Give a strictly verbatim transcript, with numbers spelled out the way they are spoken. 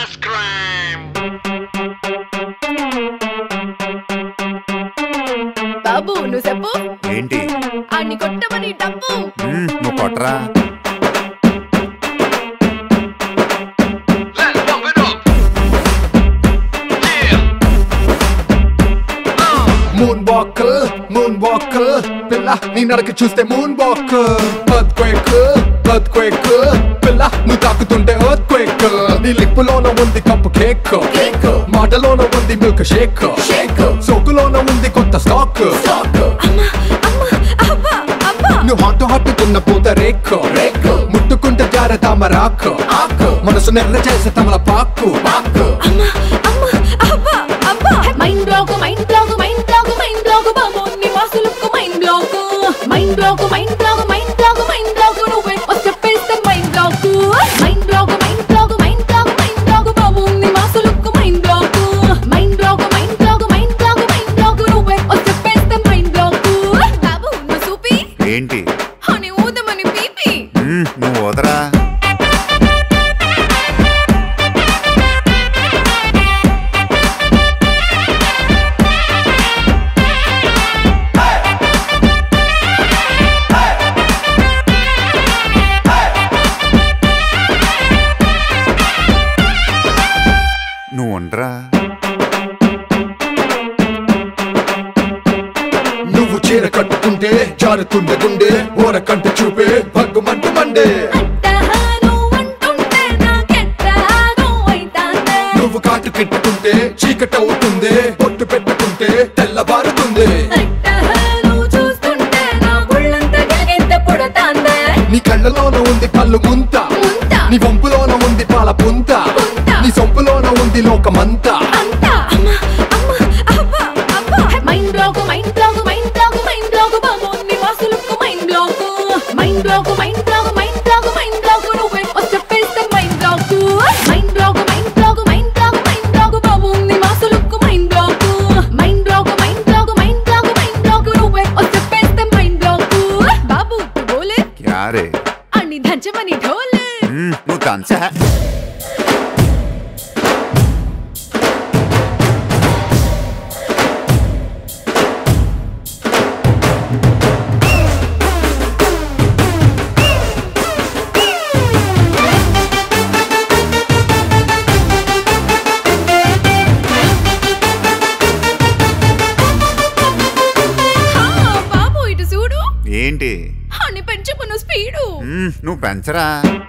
Mass crime. బాబు నువ్వు చెప్పు. ఏంటి? అన్ని కొట్టమని డబ్బు. నువ్వు కొట్టరా. మూన్ వాకర్ మూన్ వాకర్ పిల్ల నీ నడక చూస్తే moon walker earthquake earthquake పిల్ల నువ్వు తాకుతుంటే ఎర్త్ క్వేక్ నీ లిప్పులోన ఉంది కప్పు కేక్ మాటలోన ఉంది మిల్క్ షేక్ సోకులోన ఉంది కొత్త స్టాక్ నువ్వు హాట్ హాట్టుకున్న పూత రేక్ ముట్టుకుంటే జార తామరాక్ మనసు నెర్ర చేసే తమల పాకు mind block mind block mind block mind block బాబు నీ వాసులకు mind block mind block mind block mind block mind block నువ్వే వచ్చేస్తే mind block mind block mind block mind block mind block బాబు నీ వాసులకు mind block mind block mind block mind block mind block నువ్వే వచ్చేస్తే మైండ్ బ్లాక్ బాబు నువ్వు చూపి ఏంటి? అని ఊదమని పీపి. నువ్వు ఊదరా. నువ్వు ఉండరా. నువ్వు చీర కట్టుకుంటే జారుతుండే గుండె ఓర కంట చూపే భగ్గుమంటు మండే నువ్వు కాటు కిట్టుకుంటే చీకట అవుతుంది పొట్టు పెట్టుకుంటే తెల్లబారుతుంది నీ కళ్ళలోన ఉంది కళ్ళు ముంత నీ వంపులోన ఉంది పాల పుంత నీ సొంపులోన ఉంది లోకమంతా mind block mind block mind block mind block బాబు నీ వాసులకు mind block mind block mind block mind block mind block నువ్వే వచ్చేస్తే mind block mind block mind block mind block mind block బాబు నీ వాసులకు mind block mind block mind block mind block mind block నువ్వే వచ్చేస్తే మైండ్ బ్లాక్ బాబు తు బోలే క్యా రే? అన్ని దంచమని ఢోలే. నువ్వు దంచా. బాబు ఇటు చూడు. ఏంటి? అని పెంచుకున్న స్పీడు. నువ్వు పెంచరా.